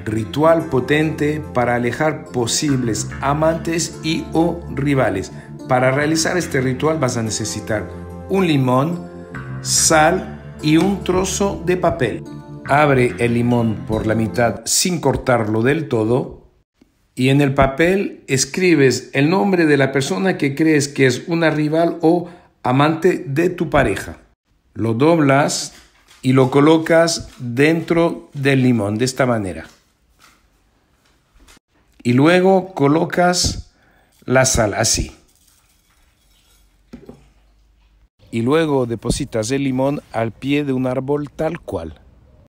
ritual potente para alejar posibles amantes y o rivales. Para realizar este ritual vas a necesitar un limón, sal y un trozo de papel. Abre el limón por la mitad sin cortarlo del todo y en el papel escribes el nombre de la persona que crees que es una rival o amante de tu pareja. Lo doblas y lo colocas dentro del limón de esta manera. Y luego colocas la sal así. Y luego depositas el limón al pie de un árbol tal cual.